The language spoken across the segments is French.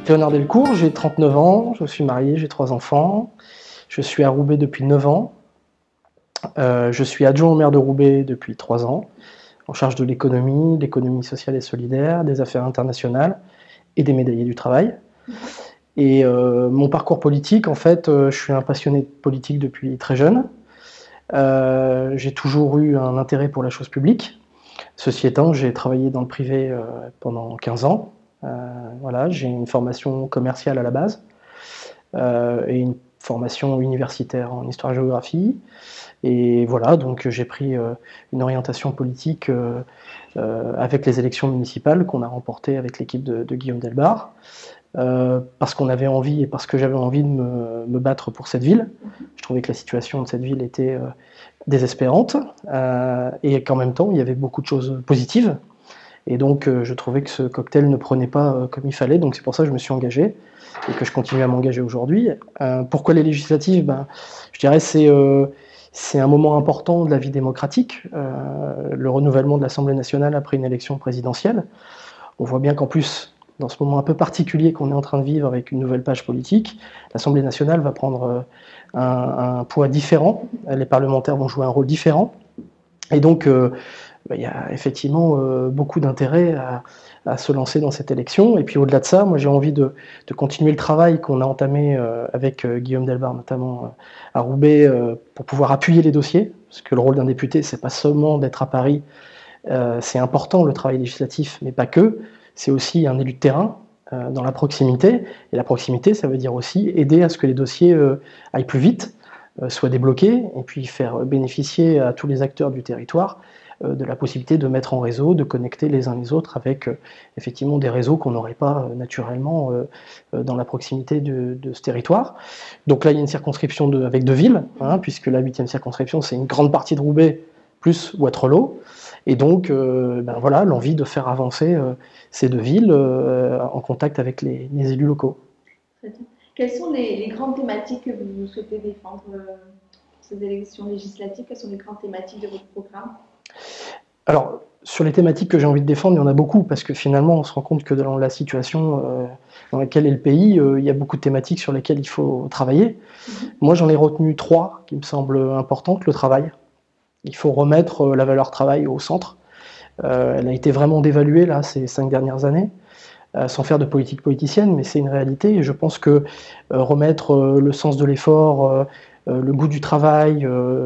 Léonard Delcourt, j'ai 39 ans, je suis marié, j'ai 3 enfants. Je suis à Roubaix depuis 9 ans. Je suis adjoint au maire de Roubaix depuis 3 ans, en charge de l'économie sociale et solidaire, des affaires internationales et des médaillés du travail. Et mon parcours politique, en fait, je suis un passionné de politique depuis très jeune. J'ai toujours eu un intérêt pour la chose publique. Ceci étant, j'ai travaillé dans le privé pendant 15 ans. Voilà, j'ai une formation commerciale à la base et une formation universitaire en histoire-géographie. Et voilà, donc j'ai pris une orientation politique avec les élections municipales qu'on a remportées avec l'équipe de Guillaume Delbarre, parce qu'on avait envie et parce que j'avais envie de me battre pour cette ville. Je trouvais que la situation de cette ville était désespérante et qu'en même temps il y avait beaucoup de choses positives. Et donc je trouvais que ce cocktail ne prenait pas comme il fallait, donc c'est pour ça que je me suis engagé et que je continue à m'engager aujourd'hui. Pourquoi les législatives? Je dirais c'est un moment important de la vie démocratique, le renouvellement de l'Assemblée nationale après une élection présidentielle. On voit bien qu'en plus, dans ce moment un peu particulier qu'on est en train de vivre avec une nouvelle page politique, l'Assemblée nationale va prendre un poids différent, les parlementaires vont jouer un rôle différent, et donc il y a effectivement beaucoup d'intérêt à se lancer dans cette élection. Et puis au-delà de ça, moi j'ai envie de continuer le travail qu'on a entamé avec Guillaume Delbarre, notamment à Roubaix, pour pouvoir appuyer les dossiers, parce que le rôle d'un député, c'est pas seulement d'être à Paris, c'est important le travail législatif, mais pas que, c'est aussi un élu de terrain dans la proximité, et la proximité, ça veut dire aussi aider à ce que les dossiers aillent plus vite, soient débloqués, et puis faire bénéficier à tous les acteurs du territoire de la possibilité de mettre en réseau, de connecter les uns les autres avec effectivement des réseaux qu'on n'aurait pas naturellement dans la proximité de ce territoire. Donc là, il y a une circonscription avec 2 villes, puisque la 8e circonscription, c'est une grande partie de Roubaix, plus Wattrelos. Et donc, voilà, l'envie de faire avancer ces 2 villes en contact avec les élus locaux. Quelles sont les grandes thématiques que vous souhaitez défendre pour ces élections législatives? Quelles sont les grandes thématiques de votre programme? Alors, sur les thématiques que j'ai envie de défendre, il y en a beaucoup, parce que finalement, on se rend compte que dans la situation dans laquelle est le pays, il y a beaucoup de thématiques sur lesquelles il faut travailler. Moi, j'en ai retenu 3 qui me semblent importantes. Le travail. Il faut remettre la valeur travail au centre. Elle a été vraiment dévaluée, là, ces 5 dernières années, sans faire de politique politicienne, mais c'est une réalité. Et je pense que remettre le sens de l'effort, le goût du travail,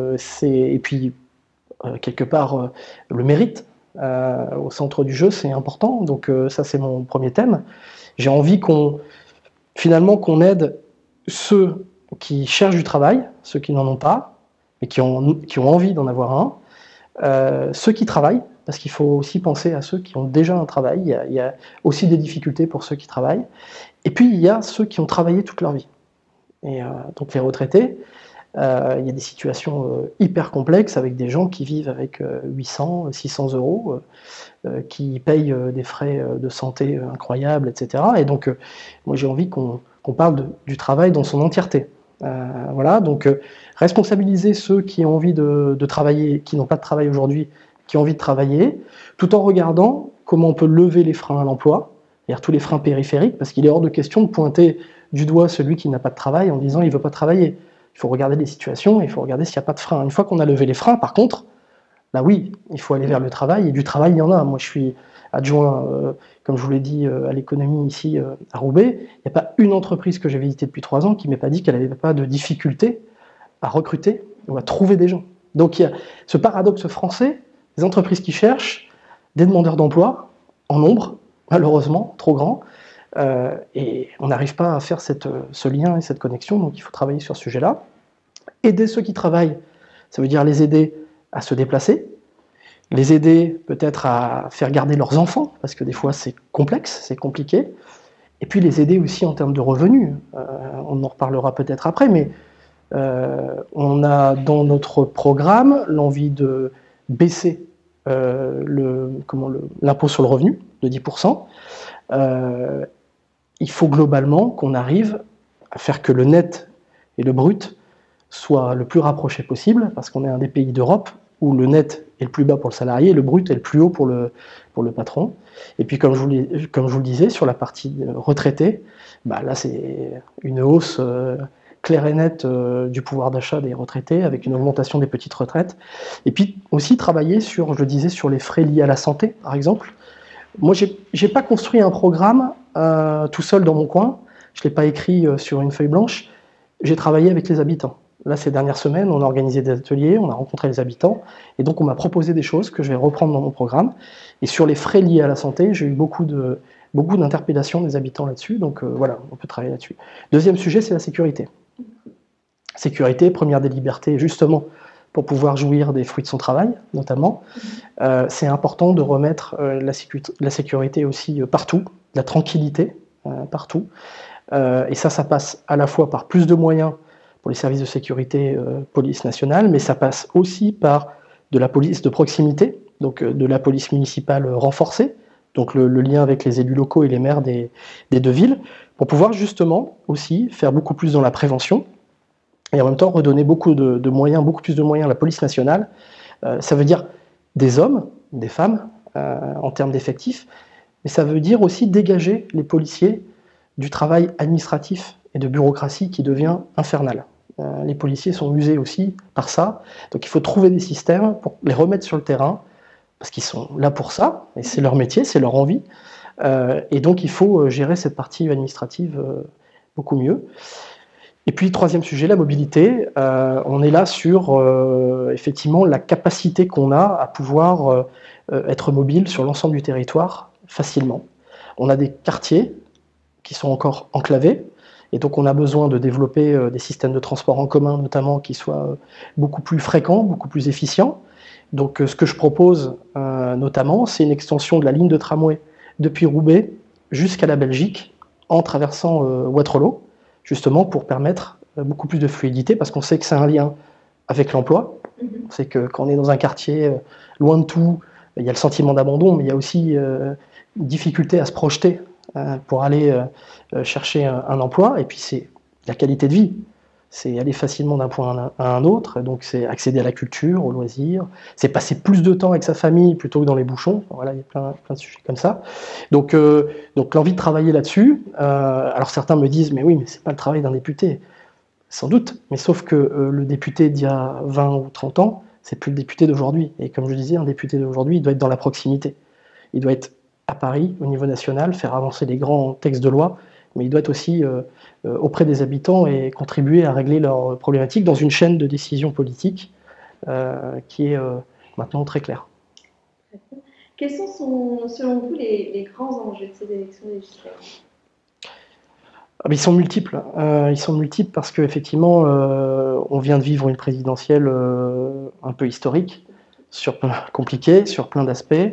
et puis quelque part le mérite au centre du jeu, c'est important. Donc ça, c'est mon premier thème. J'ai envie finalement qu'on aide ceux qui cherchent du travail, ceux qui n'en ont pas, mais qui ont envie d'en avoir un, ceux qui travaillent, parce qu'il faut aussi penser à ceux qui ont déjà un travail. Il y a aussi des difficultés pour ceux qui travaillent. Et puis il y a ceux qui ont travaillé toute leur vie. Et donc les retraités. Il y a des situations hyper complexes avec des gens qui vivent avec 800, 600 euros, qui payent des frais de santé incroyables, etc. Et donc, moi j'ai envie qu'on parle du travail dans son entièreté. Voilà, donc responsabiliser ceux qui ont envie de travailler, qui n'ont pas de travail aujourd'hui, qui ont envie de travailler, tout en regardant comment on peut lever les freins à l'emploi, c'est-à-dire tous les freins périphériques, parce qu'il est hors de question de pointer du doigt celui qui n'a pas de travail en disant il ne veut pas travailler. Il faut regarder les situations, il faut regarder s'il n'y a pas de frein. Une fois qu'on a levé les freins, par contre, là oui, il faut aller vers le travail, et du travail, il y en a. Moi, je suis adjoint, comme je vous l'ai dit, à l'économie ici à Roubaix. Il n'y a pas une entreprise que j'ai visitée depuis 3 ans qui ne m'ait pas dit qu'elle n'avait pas de difficulté à recruter ou à trouver des gens. Donc il y a ce paradoxe français, des entreprises qui cherchent, des demandeurs d'emploi, en nombre, malheureusement, trop grand, et on n'arrive pas à faire ce lien et cette connexion, donc il faut travailler sur ce sujet-là. Aider ceux qui travaillent, ça veut dire les aider à se déplacer, les aider peut-être à faire garder leurs enfants, parce que des fois c'est complexe, c'est compliqué, et puis les aider aussi en termes de revenus. On en reparlera peut-être après, mais on a dans notre programme l'envie de baisser l'impôt sur le revenu de 10%. Il faut globalement qu'on arrive à faire que le net et le brut soient le plus rapprochés possible, parce qu'on est un des pays d'Europe où le net est le plus bas pour le salarié et le brut est le plus haut pour le patron. Et puis comme je vous le disais, sur la partie retraité, là c'est une hausse claire et nette du pouvoir d'achat des retraités, avec une augmentation des petites retraites. Et puis aussi travailler sur, je le disais, sur les frais liés à la santé, par exemple. Moi, j'ai pas construit un programme tout seul dans mon coin, je l'ai pas écrit sur une feuille blanche, j'ai travaillé avec les habitants. Là, ces dernières semaines, on a organisé des ateliers, on a rencontré les habitants, et donc on m'a proposé des choses que je vais reprendre dans mon programme. Et sur les frais liés à la santé, j'ai eu beaucoup d'interpellations des habitants là-dessus, donc voilà, on peut travailler là-dessus. Deuxième sujet, c'est la sécurité. Sécurité, première des libertés, justement, pour pouvoir jouir des fruits de son travail, notamment. C'est important de remettre la sécurité aussi partout, la tranquillité partout. Et ça passe à la fois par plus de moyens pour les services de sécurité, police nationale, mais ça passe aussi par de la police de proximité, donc de la police municipale renforcée, donc le lien avec les élus locaux et les maires des deux villes, pour pouvoir justement aussi faire beaucoup plus dans la prévention, et en même temps redonner beaucoup plus de moyens à la police nationale. Ça veut dire des hommes, des femmes, en termes d'effectifs, mais ça veut dire aussi dégager les policiers du travail administratif et de bureaucratie qui devient infernal. Les policiers sont usés aussi par ça, donc il faut trouver des systèmes pour les remettre sur le terrain, parce qu'ils sont là pour ça, et c'est leur métier, c'est leur envie, et donc il faut gérer cette partie administrative beaucoup mieux. Et puis, troisième sujet, la mobilité. On est là sur, effectivement, la capacité qu'on a à pouvoir être mobile sur l'ensemble du territoire facilement. On a des quartiers qui sont encore enclavés, et donc on a besoin de développer des systèmes de transport en commun, notamment, qui soient beaucoup plus fréquents, beaucoup plus efficients. Donc, ce que je propose, notamment, c'est une extension de la ligne de tramway depuis Roubaix jusqu'à la Belgique, en traversant Waterloo, justement pour permettre beaucoup plus de fluidité, parce qu'on sait que c'est un lien avec l'emploi. On sait que quand on est dans un quartier loin de tout, il y a le sentiment d'abandon, mais il y a aussi une difficulté à se projeter pour aller chercher un emploi, et puis c'est la qualité de vie. C'est aller facilement d'un point à un autre, donc c'est accéder à la culture, aux loisirs, c'est passer plus de temps avec sa famille plutôt que dans les bouchons. Voilà, il y a plein de sujets comme ça. Donc l'envie de travailler là-dessus. Alors certains me disent, mais oui, mais c'est pas le travail d'un député. Sans doute, mais sauf que le député d'il y a 20 ou 30 ans, c'est plus le député d'aujourd'hui. Et comme je disais, un député d'aujourd'hui, il doit être dans la proximité. Il doit être à Paris, au niveau national, faire avancer les grands textes de loi, mais il doit être aussi auprès des habitants et contribuer à régler leurs problématiques dans une chaîne de décision politique qui est maintenant très claire. Quels sont, selon vous, les grands enjeux de ces élections législatives ? Ils sont multiples. Ils sont multiples parce qu'effectivement, on vient de vivre une présidentielle un peu historique, compliquée, sur plein d'aspects.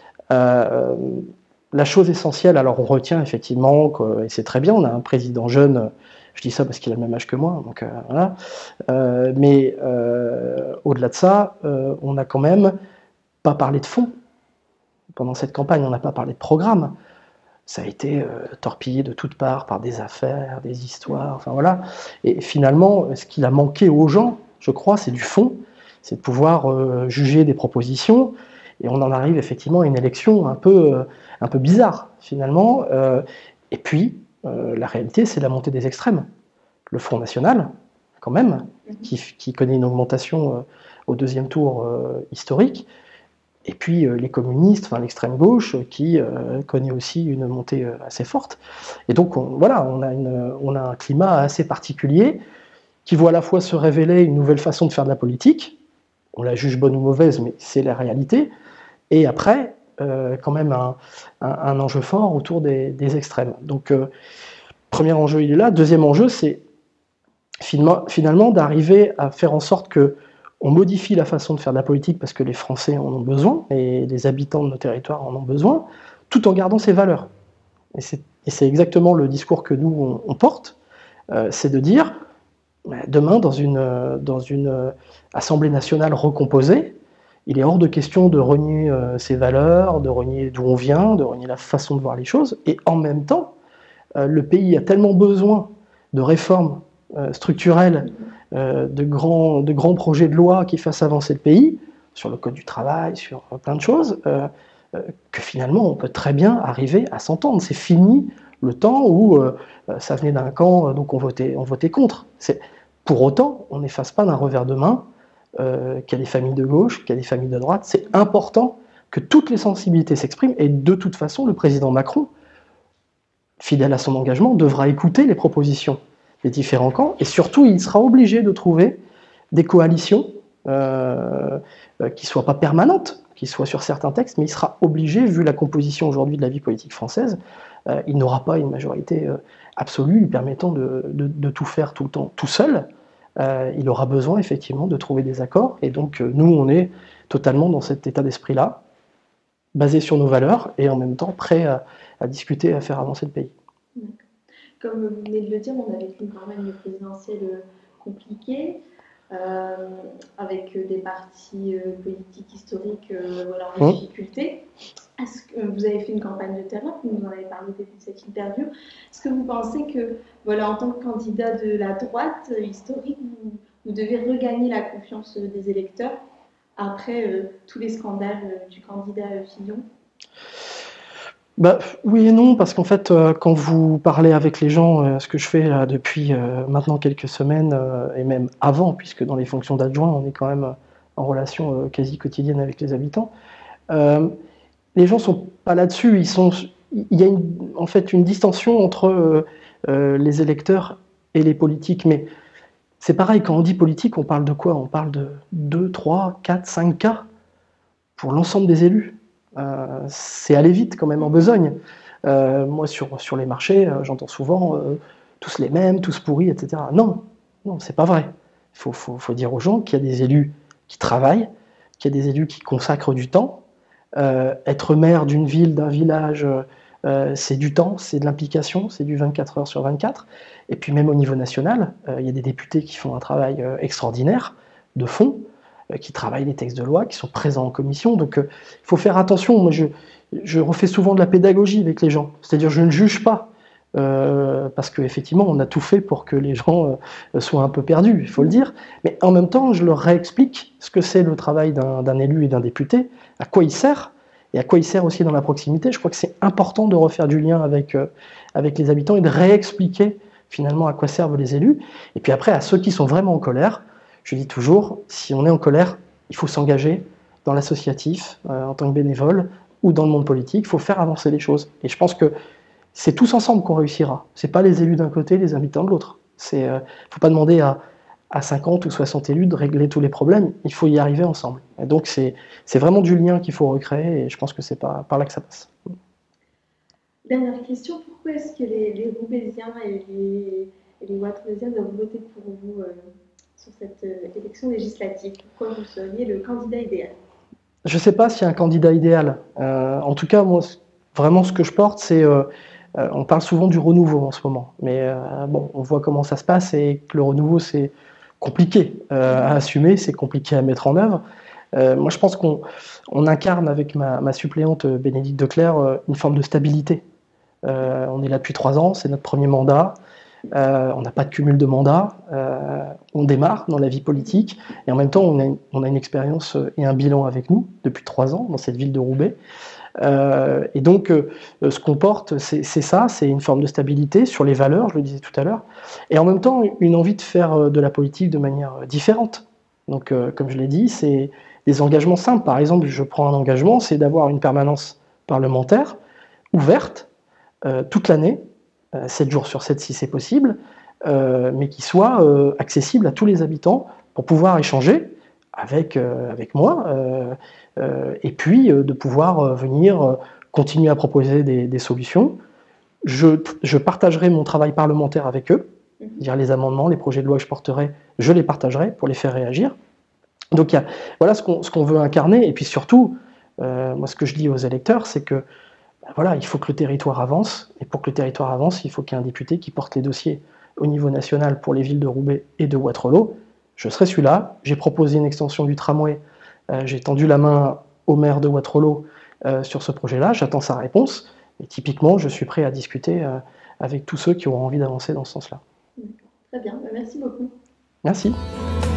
La chose essentielle, alors on retient effectivement, et c'est très bien, on a un président jeune, je dis ça parce qu'il a le même âge que moi, donc voilà. Mais au-delà de ça, on n'a quand même pas parlé de fond. Pendant cette campagne, on n'a pas parlé de programme. Ça a été torpillé de toutes parts par des affaires, des histoires, enfin voilà. Et finalement, ce qu'il a manqué aux gens, je crois, c'est du fond, c'est de pouvoir juger des propositions. Et on en arrive effectivement à une élection un peu bizarre, finalement. Et puis, la réalité, c'est la montée des extrêmes. Le Front National, quand même, qui connaît une augmentation au deuxième tour historique. Et puis les communistes, enfin l'extrême gauche, qui connaît aussi une montée assez forte. Et donc on a un climat assez particulier qui voit à la fois se révéler une nouvelle façon de faire de la politique. On la juge bonne ou mauvaise, mais c'est la réalité. Et après, quand même un enjeu fort autour des extrêmes. Donc premier enjeu, il est là. Deuxième enjeu, c'est finalement d'arriver à faire en sorte que on modifie la façon de faire de la politique parce que les Français en ont besoin et les habitants de nos territoires en ont besoin, tout en gardant ses valeurs. Et c'est exactement le discours que nous, on porte, c'est de dire, demain, dans une Assemblée nationale recomposée, il est hors de question de renier ses valeurs, de renier d'où on vient, de renier la façon de voir les choses, et en même temps, le pays a tellement besoin de réformes structurelles, de grands projets de loi qui fassent avancer le pays, sur le code du travail, sur plein de choses, que finalement on peut très bien arriver à s'entendre. C'est fini le temps où ça venait d'un camp, donc on votait contre. Pour autant, on n'efface pas d'un revers de main qu'il y a des familles de gauche, qu'il y a des familles de droite. C'est important que toutes les sensibilités s'expriment, et de toute façon, le président Macron, fidèle à son engagement, devra écouter les propositions des différents camps, et surtout, il sera obligé de trouver des coalitions qui ne soient pas permanentes, qui soient sur certains textes, mais il sera obligé, vu la composition aujourd'hui de la vie politique française, il n'aura pas une majorité absolue lui permettant de tout faire tout le temps tout seul. Il aura besoin effectivement de trouver des accords, et donc nous on est totalement dans cet état d'esprit-là, basé sur nos valeurs, et en même temps prêt à discuter et à faire avancer le pays. Comme vous venez de le dire, on a vécu une campagne présidentielle compliquée, avec des partis politiques historiques en difficulté. Est-ce que vous avez fait une campagne de terrain, vous nous en avez parlé depuis cette interview. Est-ce que vous pensez que, en tant que candidat de la droite historique, vous devez regagner la confiance des électeurs après tous les scandales du candidat Fillon? Oui et non, parce qu'en fait, quand vous parlez avec les gens, ce que je fais depuis maintenant quelques semaines, et même avant, puisque dans les fonctions d'adjoint, on est quand même en relation quasi quotidienne avec les habitants, les gens ne sont pas là-dessus. Il y a en fait une distension entre les électeurs et les politiques. Mais c'est pareil, quand on dit politique, on parle de quoi? On parle de 2, 3, 4, 5 cas pour l'ensemble des élus. C'est aller vite quand même en besogne. Moi, sur les marchés, j'entends souvent tous les mêmes, tous pourris, etc. Non, c'est pas vrai. Il faut dire aux gens qu'il y a des élus qui travaillent, qu'il y a des élus qui consacrent du temps. Être maire d'une ville, d'un village, c'est du temps, c'est de l'implication, c'est du 24 heures sur 24. Et puis même au niveau national, il y a des députés qui font un travail extraordinaire, de fond, qui travaillent les textes de loi, qui sont présents en commission. Donc il faut faire attention. Moi, je refais souvent de la pédagogie avec les gens. C'est-à-dire je ne juge pas, parce qu'effectivement, on a tout fait pour que les gens soient un peu perdus, il faut le dire. Mais en même temps, je leur réexplique ce que c'est le travail d'un élu et d'un député, à quoi il sert, et à quoi il sert aussi dans la proximité. Je crois que c'est important de refaire du lien avec les habitants et de réexpliquer finalement à quoi servent les élus. Et puis après, à ceux qui sont vraiment en colère, je dis toujours, si on est en colère, il faut s'engager dans l'associatif, en tant que bénévole, ou dans le monde politique. Il faut faire avancer les choses. Et je pense que c'est tous ensemble qu'on réussira. C'est pas les élus d'un côté, les habitants de l'autre. Il ne faut pas demander à 50 ou 60 élus de régler tous les problèmes. Il faut y arriver ensemble. Et donc c'est vraiment du lien qu'il faut recréer, et je pense que c'est par là que ça passe. Dernière question, pourquoi est-ce que les Roubaisiens et les Wattreausiens doivent voter pour vous sur cette élection législative? Pourquoi vous seriez le candidat idéal? Je ne sais pas s'il y a un candidat idéal. En tout cas, moi, vraiment ce que je porte, c'est... on parle souvent du renouveau en ce moment, mais bon, on voit comment ça se passe, et que le renouveau, c'est compliqué à assumer, c'est compliqué à mettre en œuvre. Moi, je pense qu'on incarne avec ma suppléante Bénédicte Declercq une forme de stabilité. On est là depuis 3 ans, c'est notre premier mandat. On n'a pas de cumul de mandats, on démarre dans la vie politique, et en même temps on a une expérience et un bilan avec nous depuis 3 ans dans cette ville de Roubaix. Et donc ce qu'on porte, c'est ça, c'est une forme de stabilité sur les valeurs, je le disais tout à l'heure, et en même temps une envie de faire de la politique de manière différente. Donc comme je l'ai dit, c'est des engagements simples. Par exemple, je prends un engagement, c'est d'avoir une permanence parlementaire ouverte toute l'année, 7 jours sur 7 si c'est possible, mais qui soit accessible à tous les habitants pour pouvoir échanger avec moi, et puis de pouvoir venir continuer à proposer des solutions. Je partagerai mon travail parlementaire avec eux, c'est-à-dire les amendements, les projets de loi que je porterai, je les partagerai pour les faire réagir. Donc voilà ce qu'on veut incarner, et puis surtout, moi ce que je dis aux électeurs, c'est que voilà, il faut que le territoire avance, et pour que le territoire avance, il faut qu'il y ait un député qui porte les dossiers au niveau national pour les villes de Roubaix et de Wattreau. Je serai celui-là. J'ai proposé une extension du tramway, j'ai tendu la main au maire de Wattreau sur ce projet-là, j'attends sa réponse, et typiquement, je suis prêt à discuter avec tous ceux qui auront envie d'avancer dans ce sens-là. Très bien, merci beaucoup. Merci.